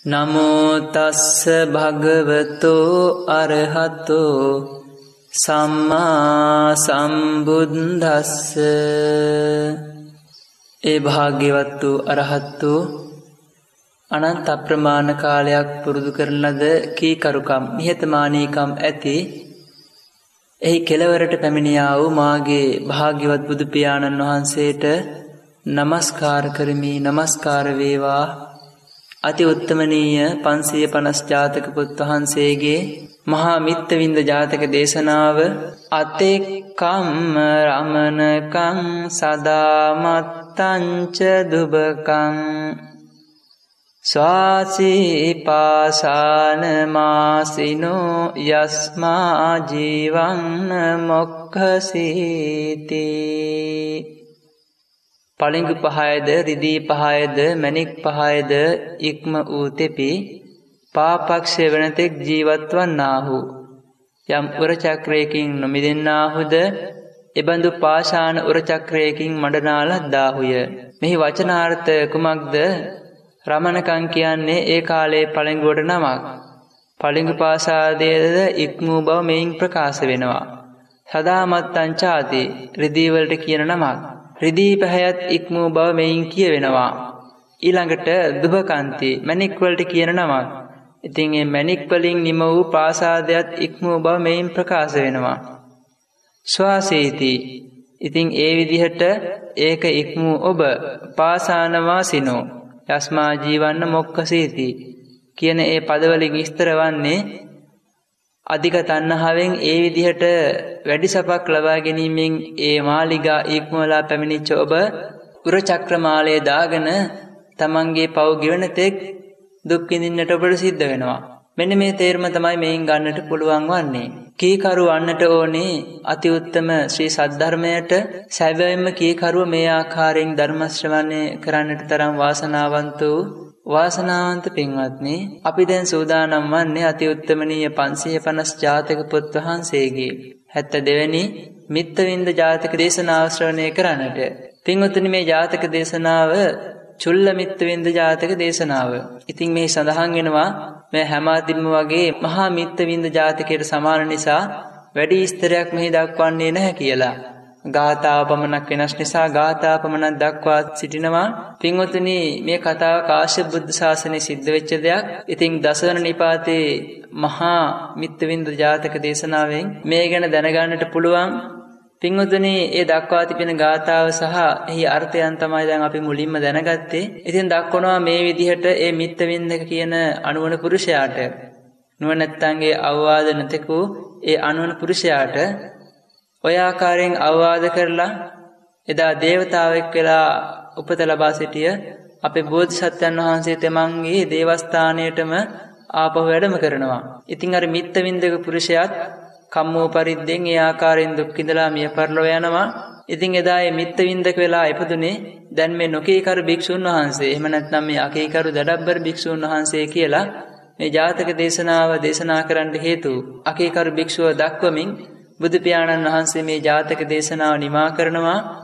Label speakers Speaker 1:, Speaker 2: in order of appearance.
Speaker 1: නමෝ තස්ස භගවතෝ අරහතෝ සම්මා සම්බුද්දස්ස. ඒ භාග්‍යවත් වූ අරහත් වූ අනන්ත අප්‍රමාණ කාලයක් පුරුදු කරන ලද කීකරුකම් නිහතමානීකම් ඇති එහි කෙළවරට පැමිණියා වූ මාගේ භාග්‍යවත් බුදු පියාණන් වහන්සේට නමස්කාර කරමි. නමස්කාර වේවා. අති උත්තමනීය 550 ජාතක පුත් වහන්සේගේ මහා මිත්තවින්ද ජාතක දේශනාව අතෙක්කම්ම රමණකං සදාමත්තංච දුබකං ස්වාසී පාසාන මාසිනෝ යස්මා ජීවං මොක්ඛසීති. පළඟු පහයද රිදී පහයද මණික් පහයද ඉක්ම වූ තෙපි පාපක්ෂය වනතෙක් ජීවත් වන්නාහු. යම් උරචක්‍රයකින් නොමිදෙන්නාහුද එබඳු පාෂාණ උරචක්‍රයකින් මඩනාලද්දාහුය. මෙහි වචනාර්ථ කුමක්ද? රමණකං කියන්නේ ඒ කාලයේ පළඟුවට නමක්. පළඟු පාසාදයේද ඉක්මූ බව මෙයින් ප්‍රකාශ වෙනවා. සදාමත්තං චාති රිදී වලට කියන නමක්. රිදී පහයත් ඉක්මූ බව මෙයින් කියවෙනවා. ඊළඟට දුබකන්ති මණික් වලට කියන නමක්. ඉතින් මේ මණික් වලින් නිම වූ ප්‍රාසාදයක් ඉක්මූ බව මෙයින් ප්‍රකාශ වෙනවා. ස්වාසීති ඉතින් ඒ විදිහට ඒක ඉක්මූ ඔබ පාසාන වාසිනෝ යස්මා ජීවන්න මොක්ඛසීති කියන ඒ පදවලින් විස්තර වන්නේ අධික තණ්හාවෙන් ඒ විදිහට වැඩි සපක් ලබා ගැනීමෙන් ඒ මාලිගා ඉක්මවලා පැමිණිච්ච ඔබ උර චක්‍රමාලයේ දාගෙන තමන්ගේ පව් ගෙවන තෙක් දුක් විඳින්නට ඔබට සිද්ධ වෙනවා. මෙන්න මේ තේරුම තමයි මේන් ගන්නට පුළුවන් වන්නේ. කීකරු වන්නට ඕනේ අති උත්තම ශ්‍රී සද්ධර්මයට. සැබවින්ම කීකරුව මේ ආකාරයෙන් ධර්ම ශ්‍රවණය කරන්නට තරම් වාසනාවන්ත වූ වාසනාවන්ත පින්වත්නි, අපි දැන් සූදානම් වන්නේ අති උත්තමනීය 550 ජාතක පුත් වහන්සේගේ 72 වෙනි මිත්තවින්ද ජාතක දේශනාව ශ්‍රවණය කරන්නට. පින්වත්නි, මේ ජාතක දේශනාව චුල්ල මිත්තවින්ද ජාතක දේශනාව. ඉතින් මේ සඳහන් වෙනවා මේ හැම අදින්ම වගේ මහා මිත්තවින්ද ජාතකයට සමාන නිසා වැඩි විස්තරයක් මෙහි දක්වන්නේ නැහැ කියලා. ගාථාව පමණක් වෙනස් නිසා ගාථා පමණක් දක්වා සිටිනවා. පින්වතුනි, මේ කතාව කාශ්‍යප බුද්ධ ශාසනයේ සිද්ධ වෙච්ච දෙයක්. ඉතින් දසවන නිපාතේ මහා මිත්තවින්ද ජාතක දේශනාවෙන් මේ ගැන දැනගන්නට පුළුවන්. පින්වතුනි, ඒ දක්වා තිබෙන ගාථාව සහ එහි අර්ථයන් තමයි දැන් අපි මුලින්ම දැනගත්තේ. ඉතින් දක්වනවා මේ විදිහට ඒ මිත්තවින්දක කියන අනුවන පුරුෂයාට නුවණැත්තන්ගේ අවවාද නැතකෝ ඒ අනුවන පුරුෂයාට ඔය ආකාරයෙන් අවවාද කරලා එදා දේවතාවෙක් වෙලා උපත ලබා සිටිය අපේ බෝධිසත්වයන් වහන්සේ තමන්ගේ දේවස්ථානයටම ආපහු වැඩම කරනවා. ඉතින් අර මිත්තවින්දක පුරුෂයාත් කම්මෝ පරිද්දෙන් ඒ ආකාරයෙන් දුක් විඳලා මිය පරලොව යනවා. ඉතින් එදා මේ මිත්තවින්දක වෙලා ඉපදුනේ දැන් මේ නොකීකරු භික්ෂුන් වහන්සේ. එහෙම නැත්නම් මේ අකීකරු දඩබ්බර භික්ෂුන් වහන්සේ කියලා මේ ජාතක දේශනාව දේශනා කරන්න හේතු අකීකරු භික්ෂුව දක්වමින් බුදු පියාණන් වහන්සේ මේ ජාතක දේශනාව නිමා කරනවා.